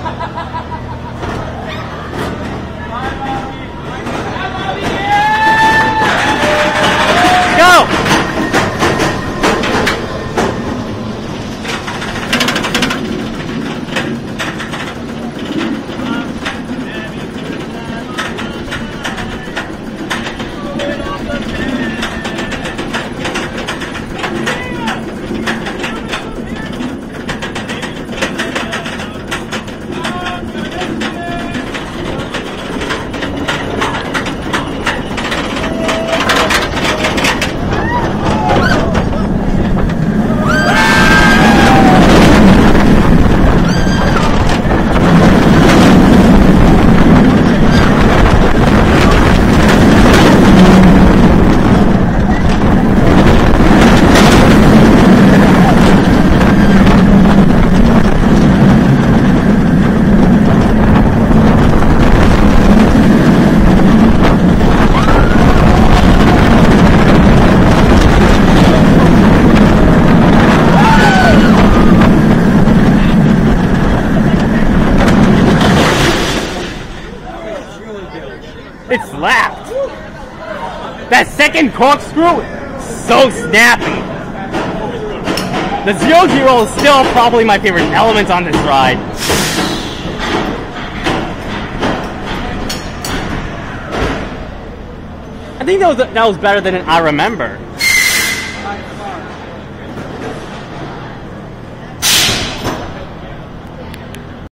Go! It slapped. That second corkscrew, so snappy. The 0-0 is still probably my favorite element on this ride. I think that was better than I remember.